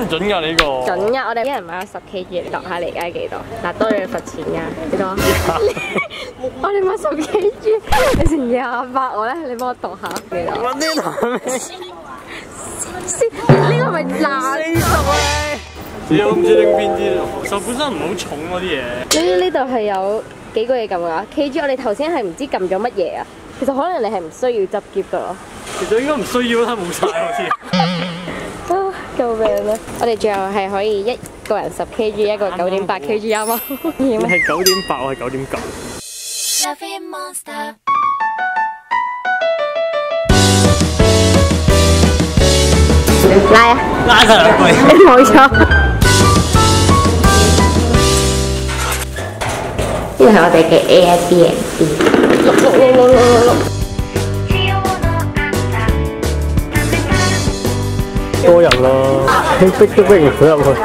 準㗎你呢個？ 準㗎，我哋一人買咗10 kg，你度下嚟而家係幾多？嗱，多咗你罰錢㗎，幾多？我哋買10 kg， 你成28我咧，你幫我度下幾多？ 我呢度係咩？ 呢個咪爛熟啊！ 我唔知拎邊啲，就本身唔好重嗰啲嘢。 呢度係有幾個嘢撳㗎 ？kg 我哋頭先係唔知撳咗乜嘢啊？其實可能你係唔需要執喼㗎咯。 其實應該唔需要，睇冇晒好似。 啊！救命啦！我哋最後係可以一個人10 kg， 一個9.8 kg 啱嗎？ 你係9.8，我係9.9。 拉啊！ 拉晒兩句。 冇錯。呢個係我哋嘅 Airbnb。 多人咯，逼都逼唔到入去。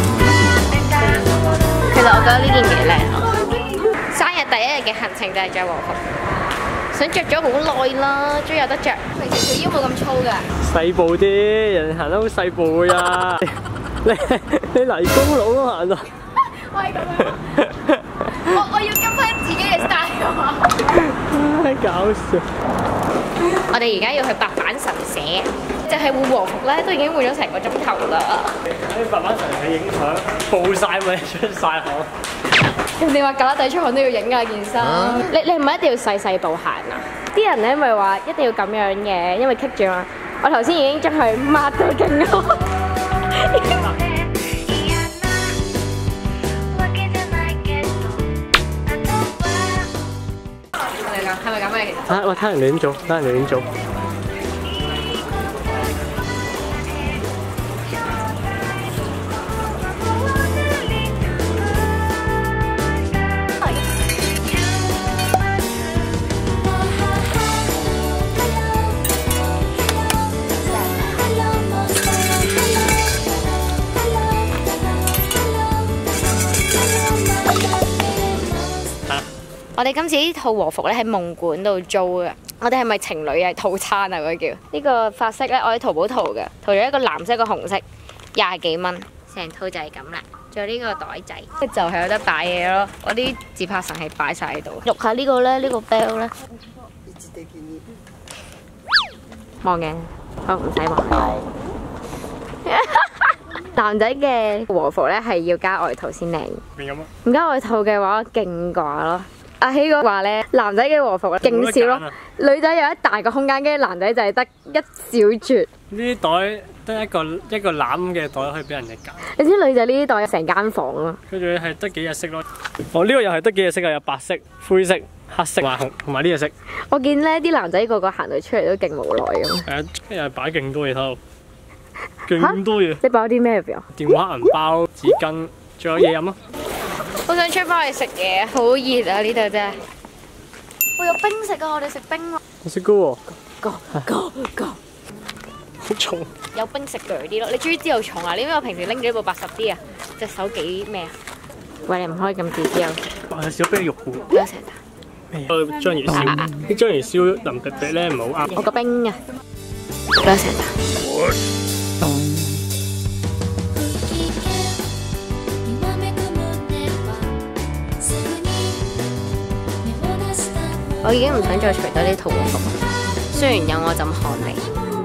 其實我覺得呢件幾靚咯。生日第一日嘅行程就係着和服，想着咗好耐啦，終於有得着。平時條腰冇咁粗㗎。 細步啲，人行得好細步㗎。你泥公佬都行到。 我係咁樣。我要跟翻自己嘅 style 啊！ 太搞笑。 我哋而家要去白板神社，就係換和服咧，都已經換咗成個鐘頭啦。 喺白板神社影相，報晒咪出晒汗。 人哋話胳肋底出汗都要影㗎件衫。你係咪一定要細細步行啊？啲人咧咪話一定要咁樣嘅，因為棘住嘛。我頭先已經將佢抹到勁咯。係咪咁嘅？ 我睇人哋點做，睇人哋點做。 我哋今次呢套和服咧喺夢館度租嘅，我哋係咪情侶嘅套餐啊？嗰叫呢個髮色咧，我喺淘寶淘嘅，淘咗一個藍色一個紅色，20幾蚊，成套就係咁啦。仲有呢個袋仔，就係有得擺嘢咯。我啲自拍神器擺晒喺度。喐下呢個咧，呢個 bell 咧，望嘅，好唔使望。男仔嘅和服咧係要加外套先靚，唔加外套嘅話勁寡咯。阿希哥話咧，男仔嘅和服勁少咯，女仔有一大個空間，跟住男仔就係得一小撮。呢啲袋得一個攬嘅袋可以俾人哋揀。 你知女仔呢啲袋有成間房咯。 跟住係得幾隻色咯。哦，呢個又係得幾隻色啊？有白色、灰色、黑色、紅同埋呢隻色。 我見咧啲男仔個個行到出嚟都勁無奈咁。 係啊，今日擺勁多嘢喺度，勁多嘢。 你擺咗啲咩入邊啊？ 電話、銀包、紙巾，仲有嘢飲咯。 好想出翻去食嘢，好熱啊！呢度真係。我有冰食啊！我哋食冰啊！ 我食糕喎。 糕。 好重。 有冰食鋸啲咯，你終於知道重啊！你因為我平時拎咗部80D啊，隻手幾咩啊？喂，你唔可以咁自私啊！ 有少冰肉糊。 有成咩？章魚燒，啲章魚燒腍皮皮咧唔係好啱。 我個冰啊！有成我已經唔想再除低呢套和服，雖然有我陣汗味，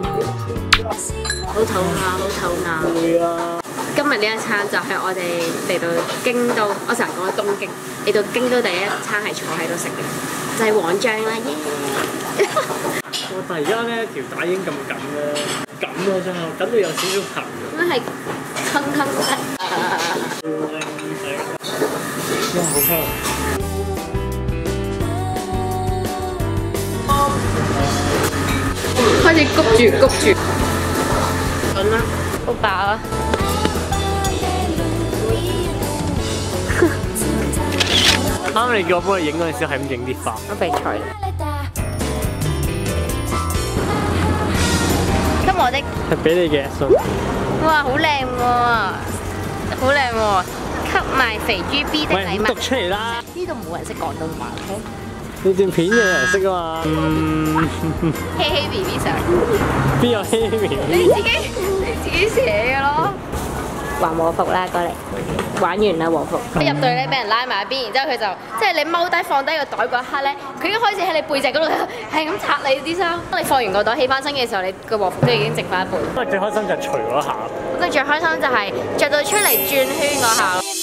好肚餓，好肚餓。今日呢一餐就係我哋嚟到京都，我成日講東京，嚟到京都第一餐係坐喺度食嘅，就係黃醬啦耶！ 但係而家咧條帶已經咁緊啦，緊啊真係，緊到有少少痕。 咁係吞吞得。 哇，好香！ 開始谷住，準啦，好飽啊！ 啱你叫我幫你影嗰陣時，係咁影啲花。 我備菜。今日我的係俾你嘅信。 哇，好靚喎，好靚喎！給埋肥豬 B 的禮物。 讀出嚟啦！ 呢度冇人識廣東話 ，OK？ 你段片有人識啊嘛？ 希希 BB 上。 邊有希希 BB？ 你自己寫嘅咯。 還和服啦，過嚟。玩完啦和服，一入隊咧俾人拉埋一邊，然之後佢就即係你踎低放低個袋嗰一刻咧，佢已經開始喺你背脊嗰度係咁拆你啲衫。當你放完個袋起翻身嘅時候，你個和服都已經剩翻一半。 不過最開心就係除嗰下。 我覺得最開心就係着到出嚟轉圈嗰下。